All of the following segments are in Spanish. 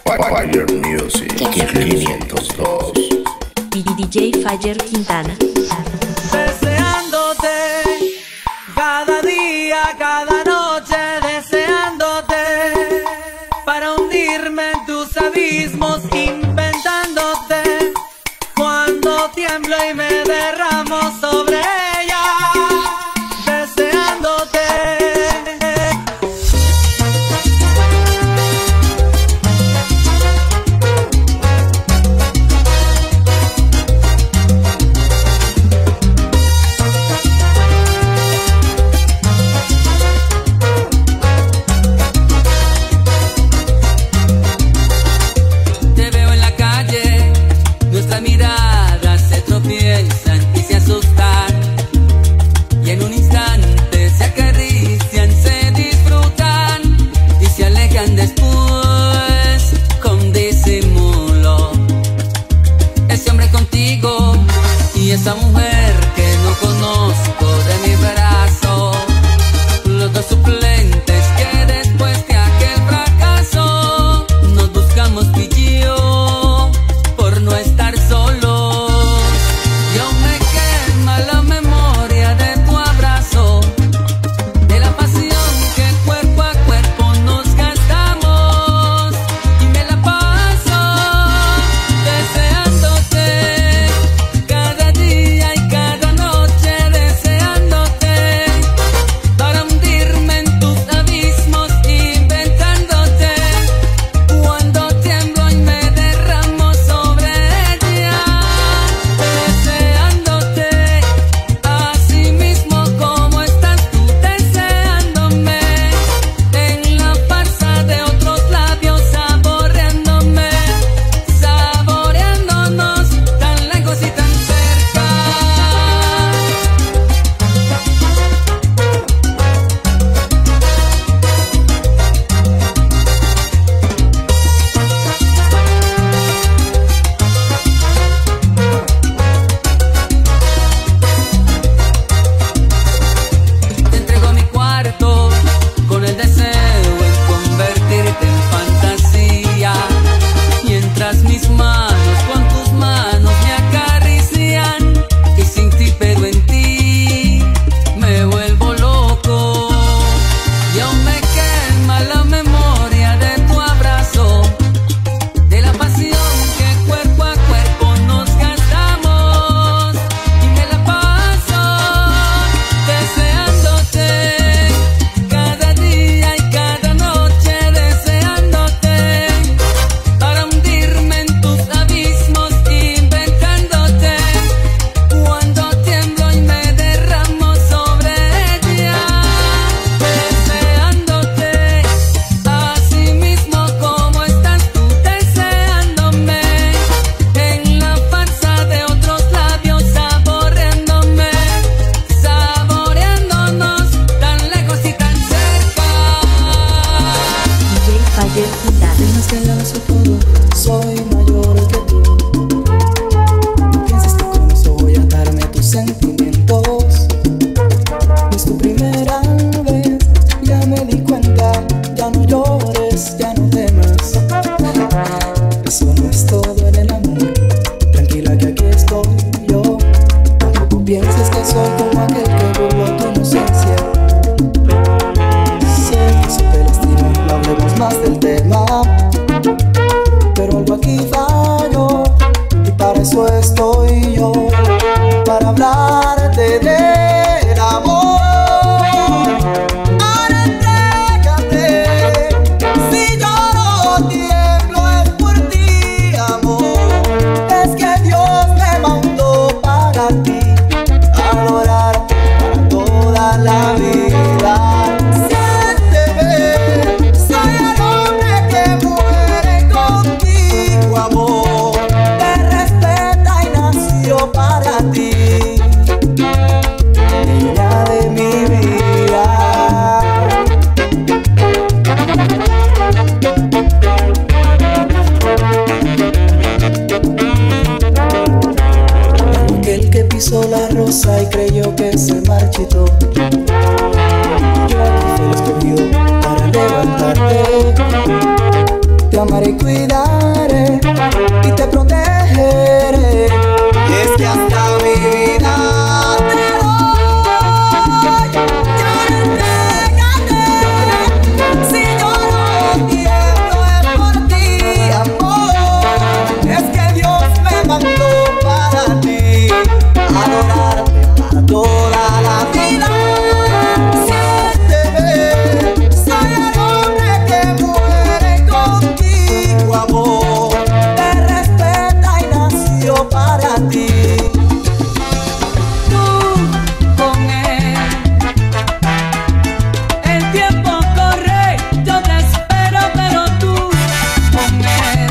Fire Music 502. DJ Fire Quintana. Deseándote cada día, cada noche, deseándote para hundirme en tus abismos, inventándote cuando tiemblo y me derramo sobre ella, deseándote. Esa mujer que no conozco de mi brazo, los dos suplentes que después de aquel fracaso nos buscamos tú y yo por no estar solos. Y aún me quema la memoria de tu abrazo, de la pasión que cuerpo a cuerpo nos gastamos, y me la paso deseándote. Y creyó que se marchitó. Yo aquí fui el escogido para levantarte. Te amaré y cuidaré y te protegeré. Y es que hasta mi vida te doy. Ya entrégate. Si yo no tiemblo es por ti, amor. Es que Dios me mandó para ti, adorarte para toda la vida. Siénteme, soy el hombre que muere contigo, amor. Te respeta y nació para ti. Tú con él, el tiempo corre, yo te espero, pero tú con él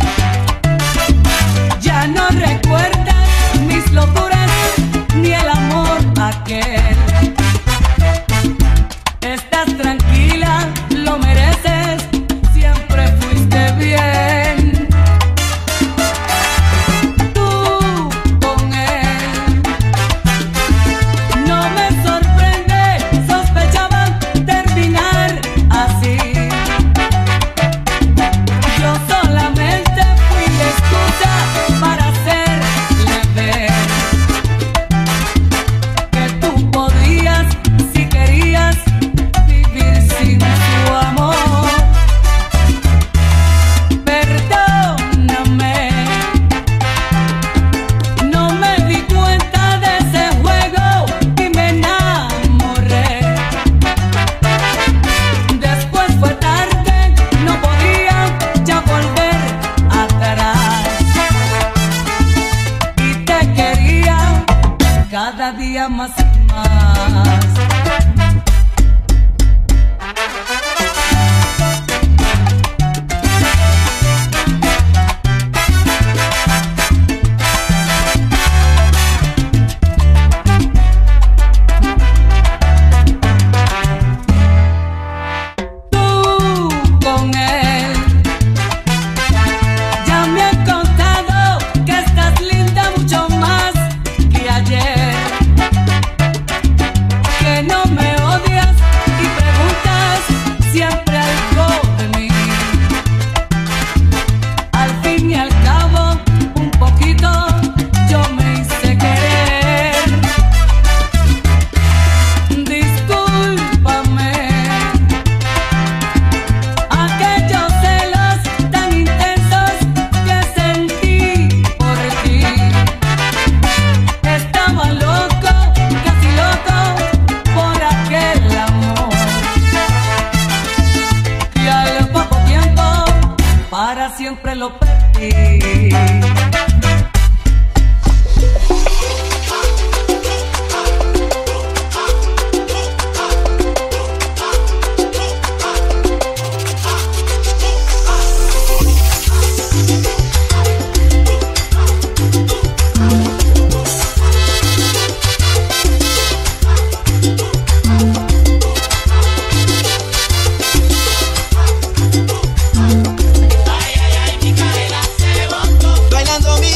ya no recuerdas mis locuras ni el amor aquel. Estás tranquila, lo mereces, siempre fuiste bien. Tú con él, no me sorprende, sospechaba terminar así. Yo solamente fui la excusa para hacerle ver que tú podías, si querías, vivir sin su amor. Perdóname, no me di cuenta de ese juego y me enamoré. Después fue tarde, no podía ya volver atrás. Y te quería cada día más y más. Tú con él, ya me han contado que estás linda mucho más que ayer, que no me odias y preguntas siempre algo de mí. Al fin y al cabo, un poquito yo me hice querer. Discúlpame aquellos celos tan intensos que sentí por ti. Estaba loco, casi loco, por aquel amor. Y al poco tiempo, para siempre lo perdí. Bailando mi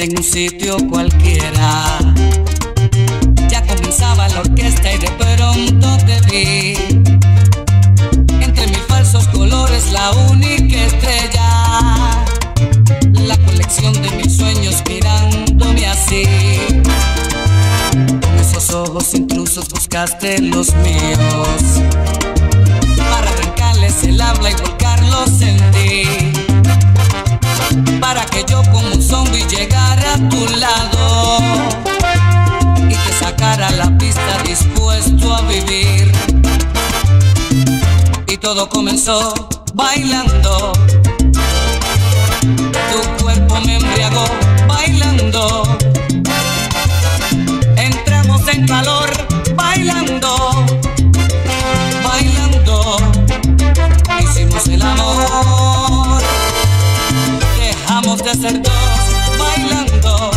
en un sitio cualquiera. Ya comenzaba la orquesta y de pronto te vi. Entre mis falsos colores la única estrella, la colección de mis sueños mirándome así. Con esos ojos intrusos buscaste los míos, para arrancarles el habla y volcarlos en ti, para que yo como un zombie llegara a tu lado y te sacara a la pista dispuesto a vivir. Y todo comenzó bailando, tu cuerpo me embriagó bailando, entramos en calor bailando, bailando, hicimos el amor, dejamos de ser dos bailando,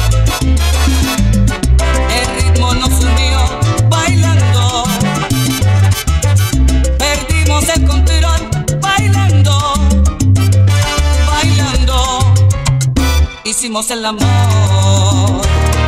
el ritmo nos unió bailando, perdimos el control bailando, bailando, hicimos el amor.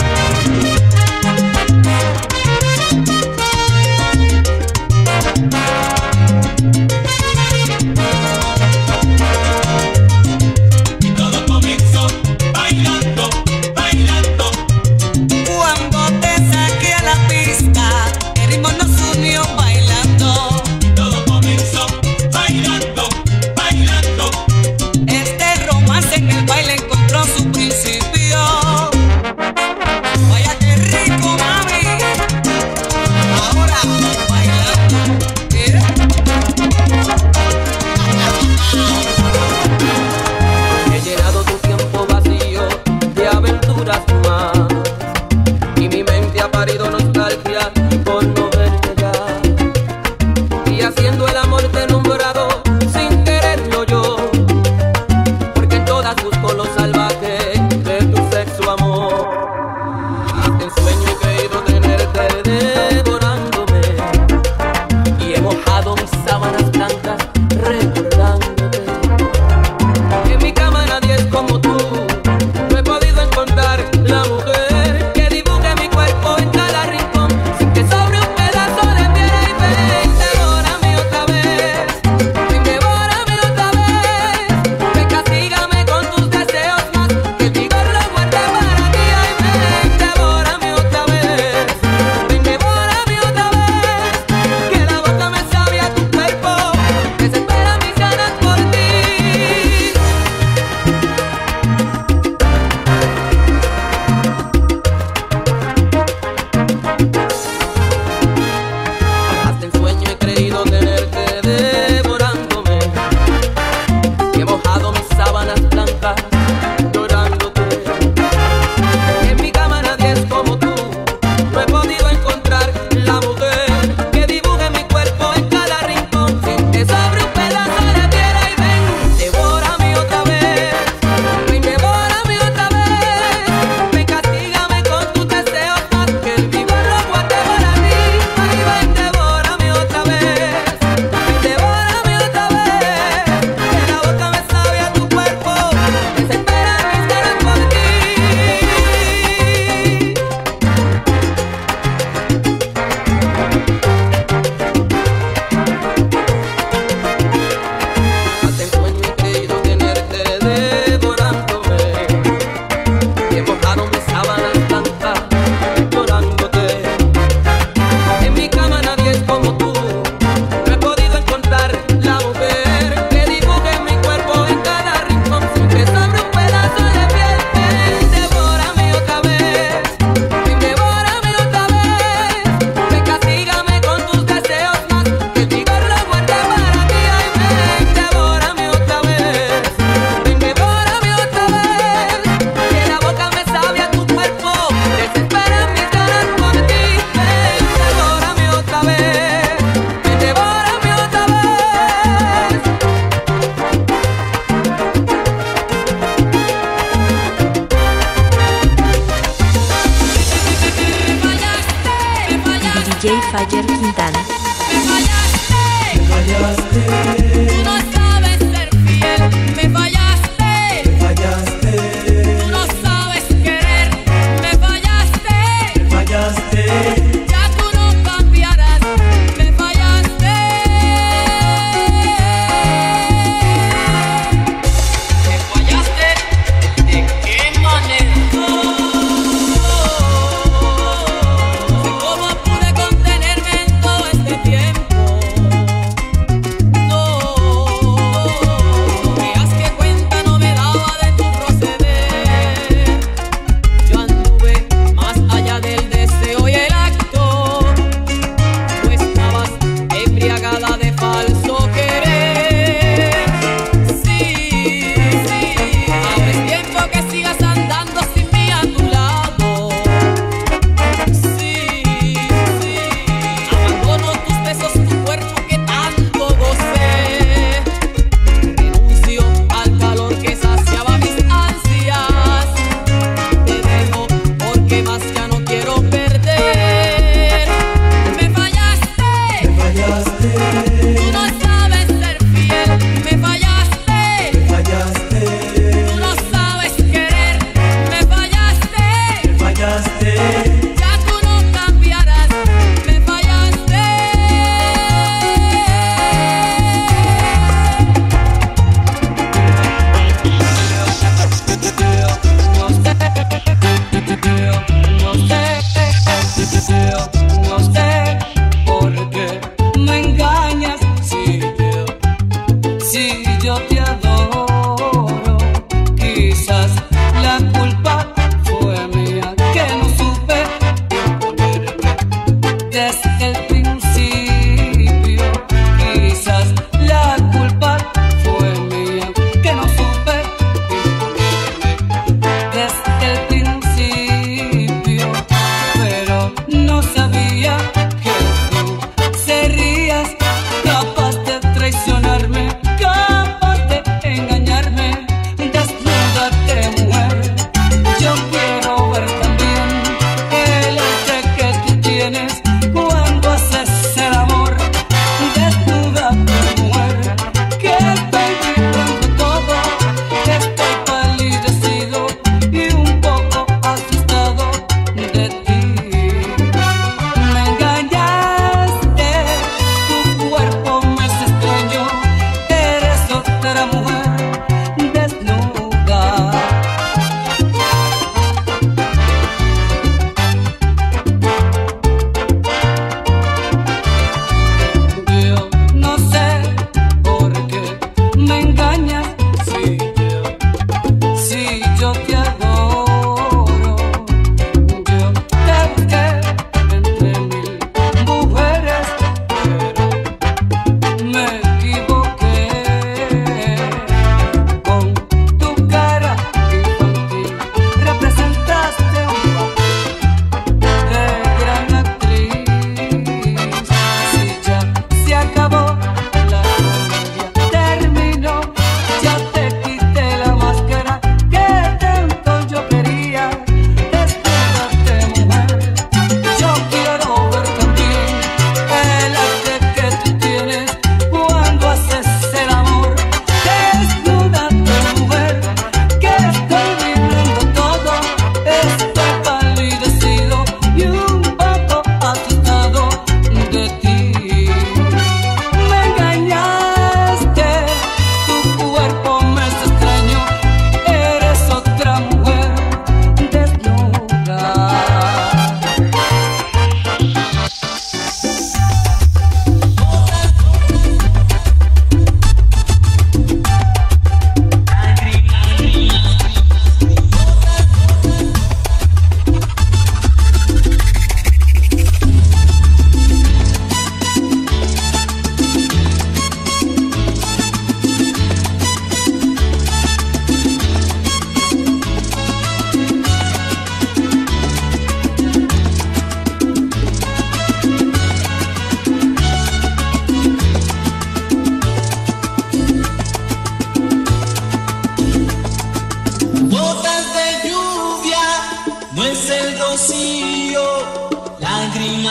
DJ Fire Quintana. Me fallaste, tú no sabes ser fiel. Me fallaste, tú no sabes querer.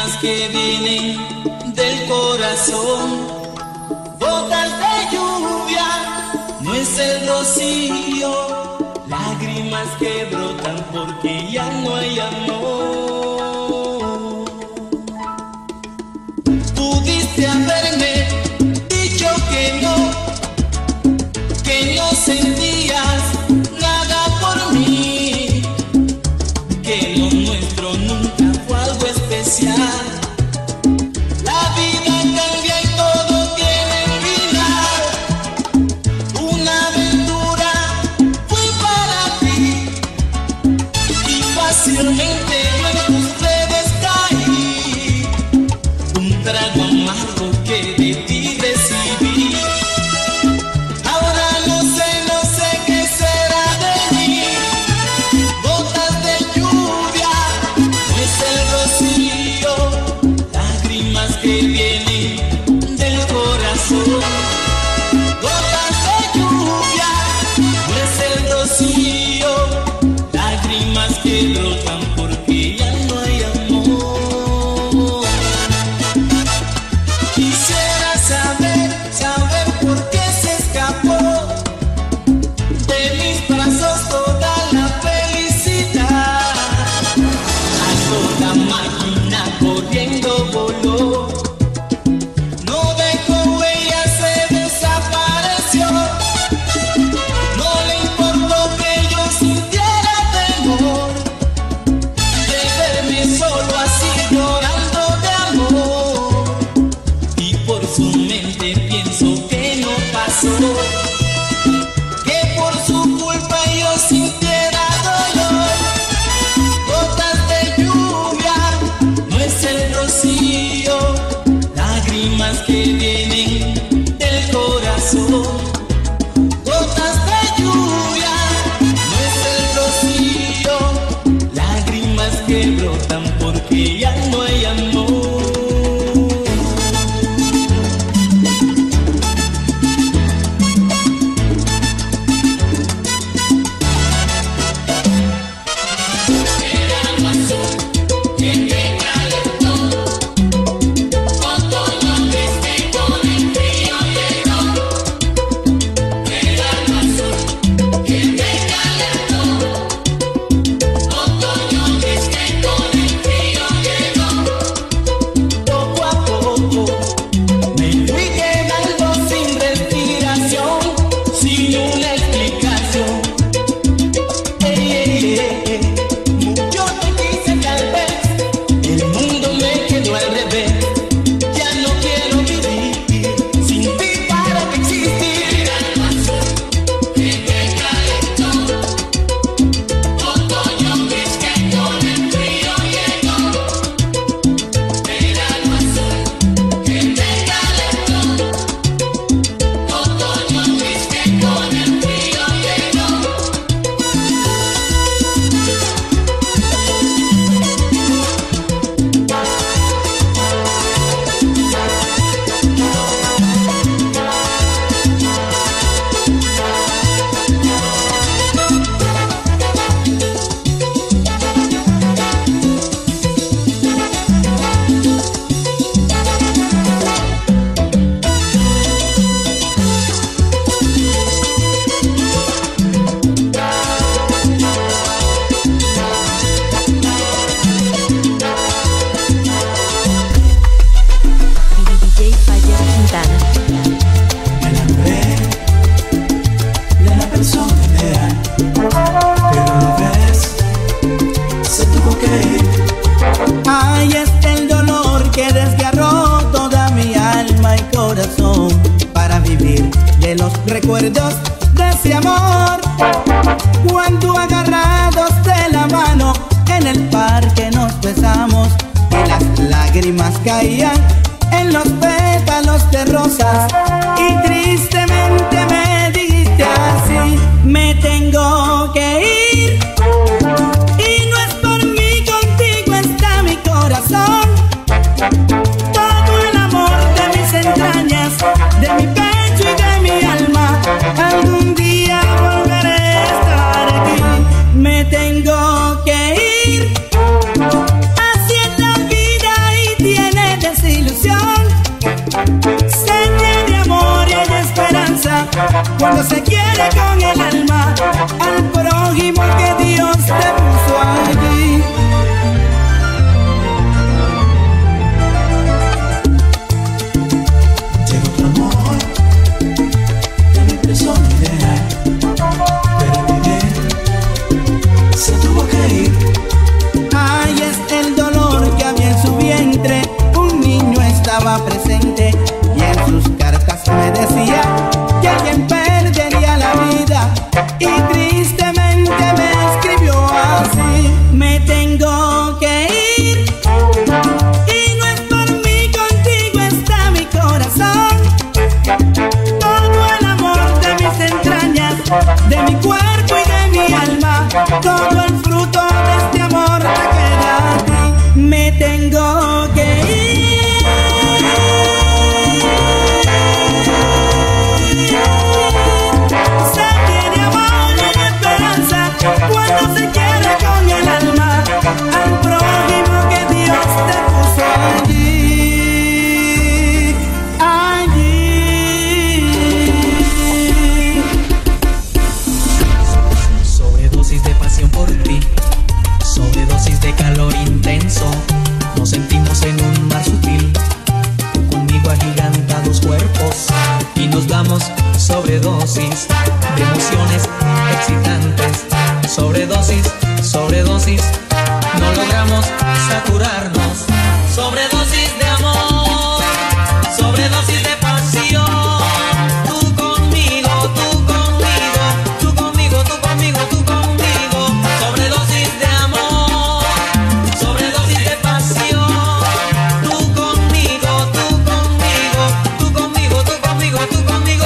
lágrimas que vienen del corazón, gotas de lluvia, no es el rocío, lágrimas que brotan porque ya no hay amor. Pudiste haberme dicho que no sentías nada por mí, que lo nuestro nunca fue algo especial. La vida cambia y todo tiene final. Una aventura fue para ti y fácilmente yo en tus redes caí. Un trago amargo que de ti recibí. Ahora no sé qué será de mí. Gotas de lluvia, no es el rocío, lágrimas que vienen del corazón. Gotas de lluvia, no es el rocío, lágrimas que brotan porque ya no hay amor. Quisiera saber por qué se escapó de mis brazos toda la felicidad. A toda máquina corriendo voló, no dejó huella, se desapareció. No le importó que yo sintiera temor de verme solo así llorando de amor. Y por su mente pienso que no pasó, que por su culpa yo sintiera dolor. Gotas de lluvia, no es el rocío, lágrimas que vienen del corazón. Gotas de lluvia, no es el rocío, lágrimas que brotan porque ya no hay amor. Poco a poco me fui quedando sin respiración, sin una explicación. Mucho te quise, tal vez el mundo me quedó al revés. Ya no quiero vivir sin ti, para que existir. Que te calentó, otoño gris que con el frío llegó. Verano azul que te calentó, otoño gris que con el frío llegó. DJ Faller Quintana. Me enamoré de la persona ideal, pero no ves, se tuvo que ir. Ahí está el dolor que desgarró toda mi alma y corazón, para vivir de los recuerdos de ese amor. Cuando agarrados de la mano en el parque nos besamos y las lágrimas caían en los pétalos de rosas, y tristemente me dijiste así: me tengo que ir. Y no es por mí, contigo está mi corazón. Todo el amor de mis entrañas, de mi pecho y de mi alma, algún día volveré a estar aquí. Me tengo que ir. Así es la vida y cuando se quiere con el alma al prójimo que Dios te puso allí. Llegó tu amor, de mi impresión ideal, pero mi bien se tuvo que ir. Ay, es el dolor que había en su vientre. Un niño estaba presente y en sus cartas me decía que alguien perdería la vida, y tristemente me escribió así: me tengo que ir y no es por mí, contigo está mi corazón. Todo el amor de mis entrañas, de mi cuerpo y de mi alma, todo el fruto de este amor te queda a ti. Me tengo que ir. Se tiene amor y esperanza cuando se quiere con el alma al prójimo que Dios te puso allí, allí. Sobredosis de pasión por ti, sobredosis de calor intenso. Nos sentimos en un mar sutil, tú conmigo agigantados cuerpos, y nos damos sobredosis de emociones excitantes. Sobredosis, sobredosis, no logramos saturarnos. Sobredosis de amor, sobredosis de pasión. Tú conmigo, tú conmigo, tú conmigo, tú conmigo, tú conmigo. Sobredosis de amor, sobredosis de pasión. Tú conmigo, tú conmigo, tú conmigo, tú conmigo, tú conmigo.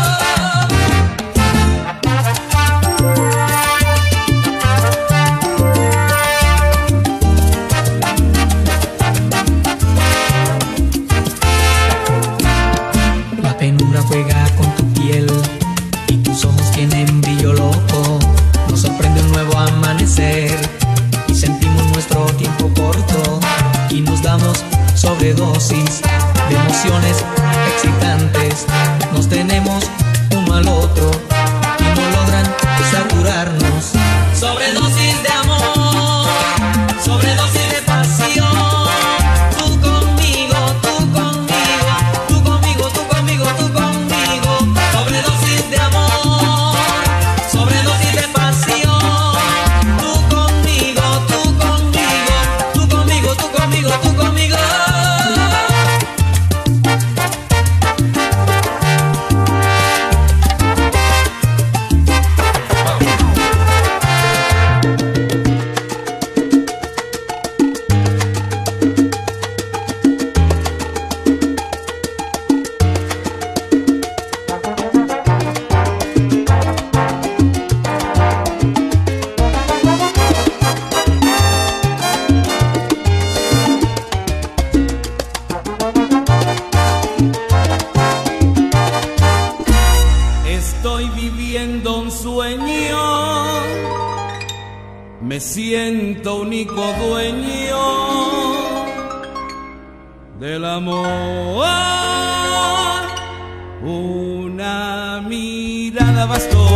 La penumbra juega con tu piel y tus ojos tienen brillo loco. Nos sorprende un nuevo amanecer y sentimos nuestro tiempo corto, y nos damos sobredosis de emociones excitantes. Nos tenemos uno al otro y no logran saturarnos. Sobredosis de amor, sobredosis de pasión. Tú conmigo, tú conmigo, tú conmigo, tú conmigo, tú conmigo. Sobredosis de amor, sobredosis de pasión. Tú conmigo, tú conmigo, tú conmigo, tú conmigo, tú conmigo. Estoy viviendo un sueño, me siento único dueño del amor. Una mirada bastó,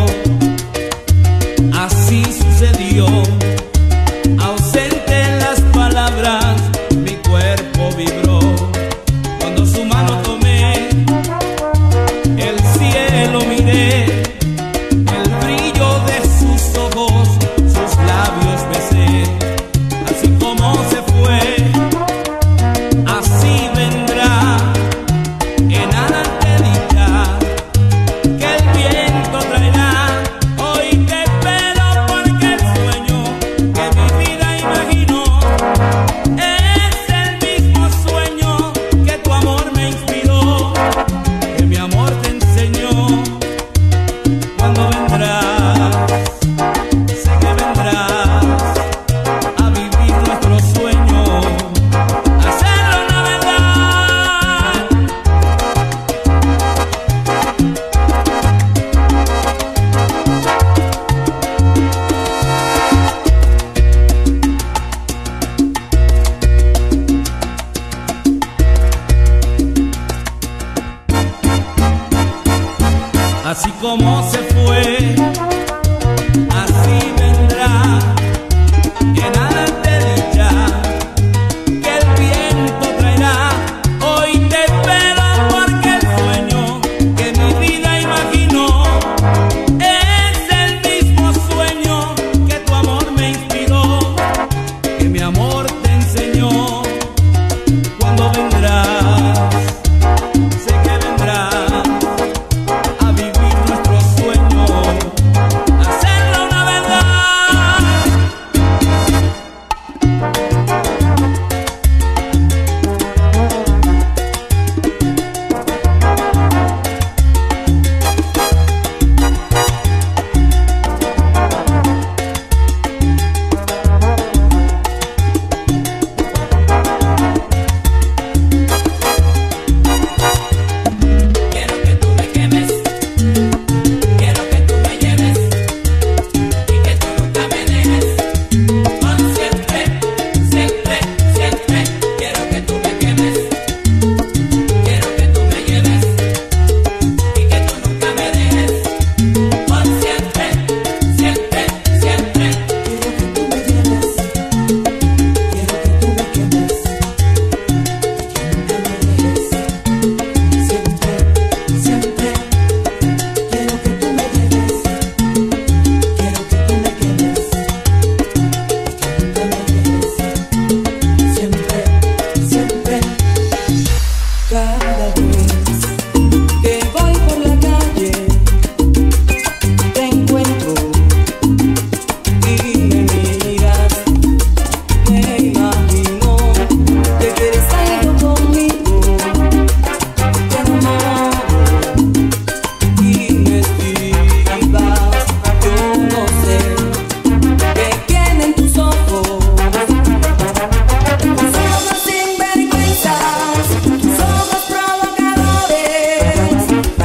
así sucedió. Ausente en las palabras, mi cuerpo vibró. Cuando su mano tomé, el cielo miré, el brillo de sus ojos, sus labios besé. Así como se fue, así vendrá. En adelante dirá que el viento traerá. Hoy te espero porque el sueño Así como se fue, así vendrá, llena de dicha que el viento traerá. Hoy te espero porque el sueño que mi vida imaginó es el mismo sueño que tu amor me inspiró, que mi amor te enseñó. Cuando vendrás, sé que vendrás a vivir nuestro sueño, hacerlo una verdad. Quiero que tú me quemes, quiero que tú me lleves y que tú nunca me dejes. Por siempre, siempre, siempre. Quiero que tú me quemes, quiero que tú me lleves y que tú nunca me dejes. Por siempre, siempre, siempre. Cada vez que voy por la calle te encuentro y me miras, me imagino que quieres algo conmigo, te enamoro y me esquivas. Yo no sé qué tienen tus ojos, tus ojos sinvergüenzas, tus ojos provocadores,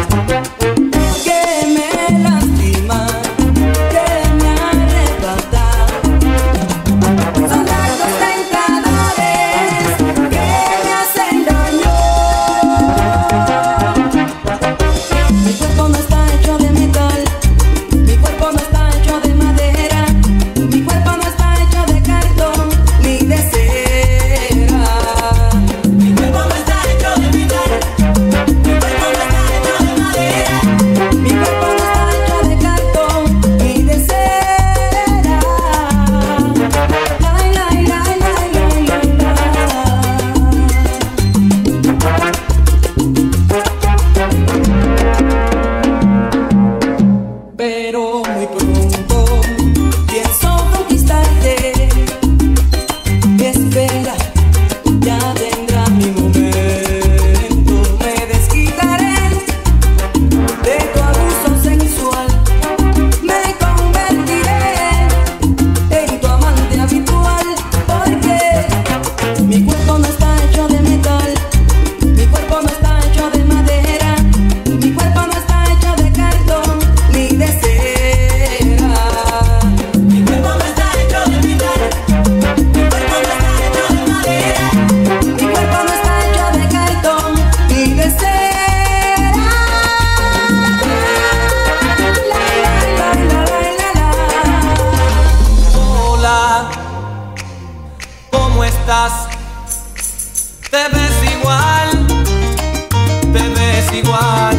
que me lastiman, que me arrebatan. Son dardos tentadores que me hacen daño. Mi cuerpo no está hecho de metal, mi cuerpo no está hecho de madera, mi cuerpo no está hecho de cartón ni de cera. Mi cuerpo no está hecho de metal, mi cuerpo no está hecho de madera, mi cuerpo no está hecho de cartón ni de cera. Ay, ay, ay, ay, ay, ay. Pero muy pronto pienso conquistarte. Espera, ya vendrá mi momento. Me desquitaré de tu abuso sensual. Me convertiré en tu amante habitual. Porque mi cuerpo no está hecho de metal, mi cuerpo no está hecho de madera, mi cuerpo no está hecho de cartón ni de cera. Mi cuerpo no está hecho de metal, mi cuerpo no está hecho de madera, mi cuerpo no está hecho de cartón ni de cera. Hola, ¿cómo estás? Te ves igual, te ves igual.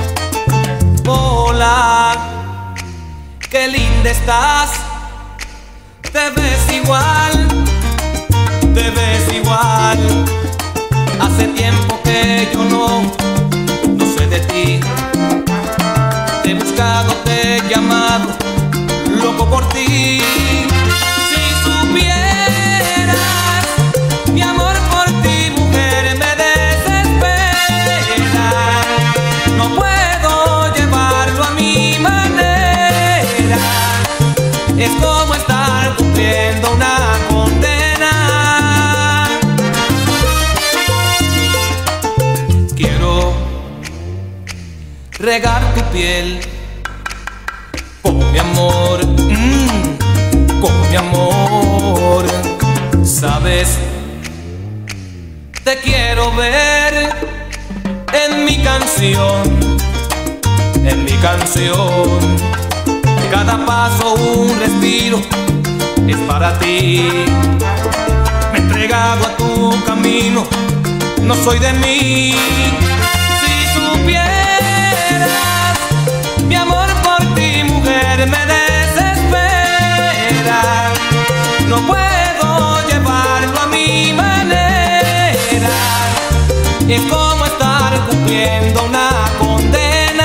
Hola, qué linda estás. Te ves igual, te ves igual. Hace tiempo que yo no sé de ti. Te he buscado, te he llamado, loco por ti. Si supieras mi amor por ti, mujer, me desespera. No puedo llevarlo a mi manera. Es como estar cumpliendo una condena. Quiero regar tu piel con mi amor, con mi amor. Sabes, te quiero ver en mi canción, en mi canción. Cada paso un respiro es para ti. Me he entregado a tu camino, no soy de mí. Si supieras mi amor por ti, mujer, me desespera. No puedo llevarlo a mi manera. Es como estar cumpliendo una condena.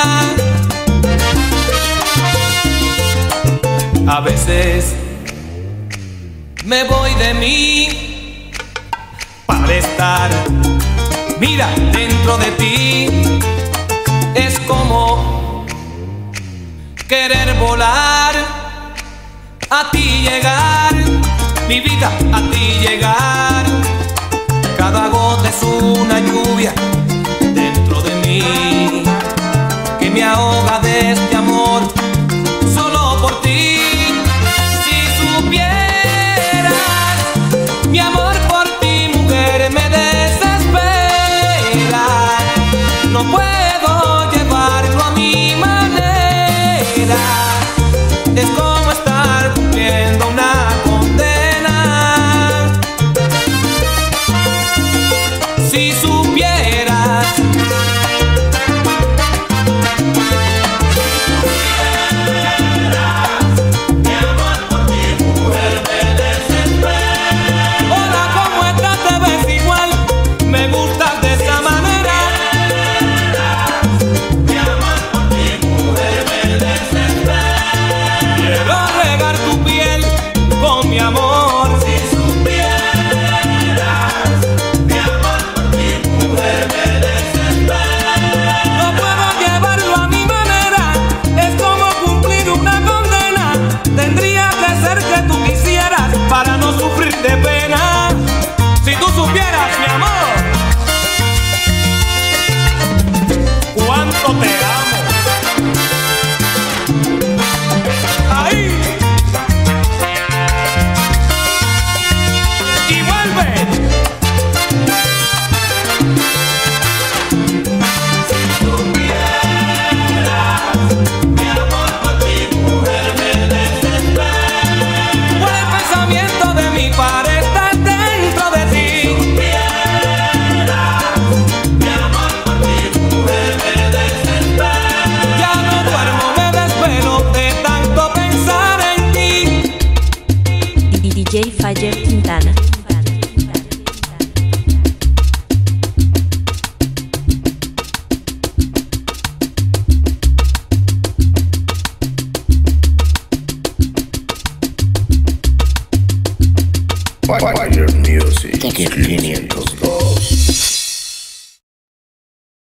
A veces me voy de mí para estar, mira, dentro de ti. Es como querer volar, a ti llegar, mi vida, a ti llegar. Cada gota es una lluvia dentro de mí que me ahoga de este amor solo por ti. Si supieras mi amor por ti, mujer, me desespera. No puedo llevarlo a mi manera. Es como estar cumpliendo una condena. Si supieras mi amor por ti, mujer, me desespera. Hola, ¿cómo estás? Te ves igual, me gustas de esa manera. Mi amor por ti, mujer, me desespera. Quiero regar tu piel con mi amor. Si supieras mi amor por ti, mujer, me desespera. No puedo llevarlo a mi manera, es como cumplir una condena. Tendría que ser que tú quisieras para no sufrir de pena. Si tú supieras, mi amor, cuánto te amo. Ahí. Y vuelve. Si supieras mi amor por ti, mujer, me desespera. Por el pensamiento de mi par está dentro de ti. Si supieras mi amor por ti, mujer, me desespera. Ya no duermo, me desvelo de tanto pensar en ti. DJ Fajer Quintana. Fire Music 502.